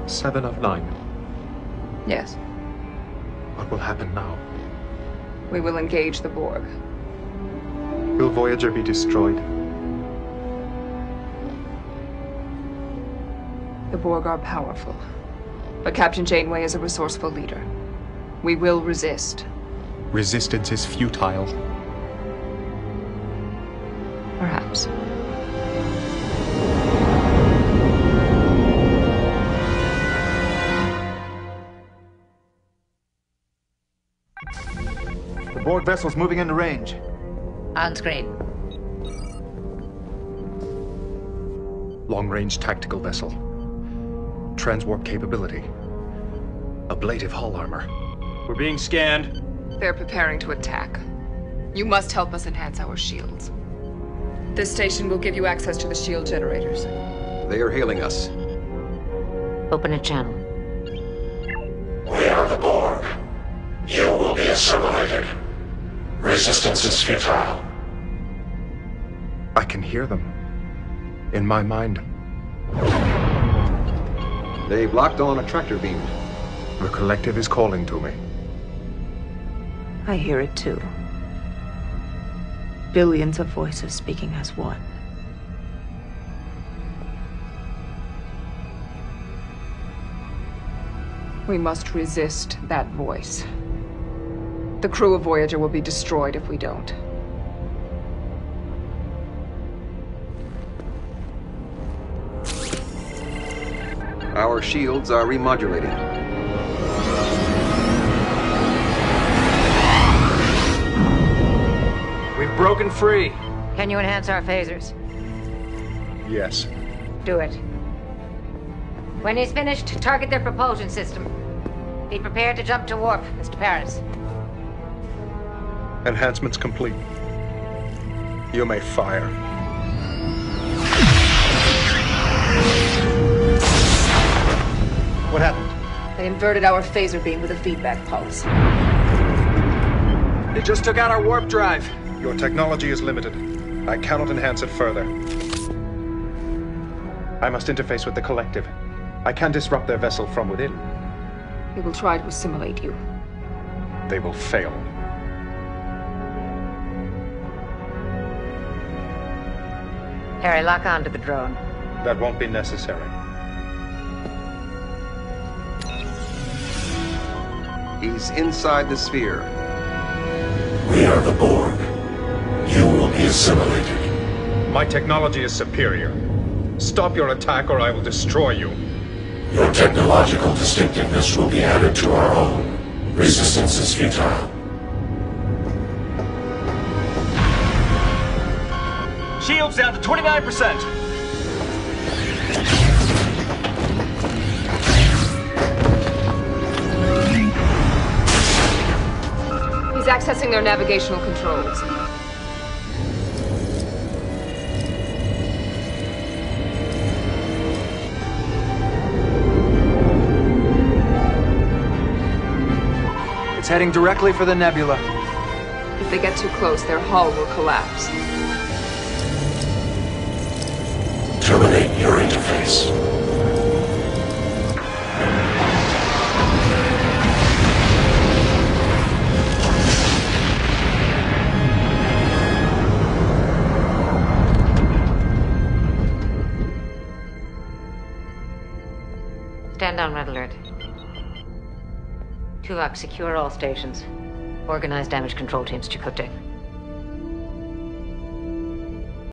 7 of 9. Yes. What will happen now? We will engage the Borg. Will Voyager be destroyed? The Borg are powerful, but Captain Janeway is a resourceful leader. We will resist. Resistance is futile. Perhaps. The Borg vessel's moving into range. On screen. Long-range tactical vessel. Transwarp capability. Ablative hull armor. We're being scanned. They're preparing to attack. You must help us enhance our shields. This station will give you access to the shield generators. They are hailing us. Open a channel. We are the Borg. You will be assimilated. Resistance is futile. I can hear them. In my mind. They've locked on a tractor beam. The Collective is calling to me. I hear it too. Billions of voices speaking as one. We must resist that voice. The crew of Voyager will be destroyed if we don't. Our shields are remodulating. We've broken free. Can you enhance our phasers? Yes. Do it. When he's finished, target their propulsion system. Be prepared to jump to warp, Mr. Paris. Enhancements complete. You may fire. What happened? They inverted our phaser beam with a feedback pulse. They just took out our warp drive. Your technology is limited. I cannot enhance it further. I must interface with the Collective. I can disrupt their vessel from within. They will try to assimilate you. They will fail. Harry, lock on to the drone. That won't be necessary. He's inside the sphere. We are the Borg. You will be assimilated. My technology is superior. Stop your attack or I will destroy you. Your technological distinctiveness will be added to our own. Resistance is futile. Shields down to 29%. He's accessing their navigational controls. It's heading directly for the nebula. If they get too close, their hull will collapse. Terminate your interface. Stand on red alert. Tuvok, secure all stations. Organize damage control teams, Chakotay.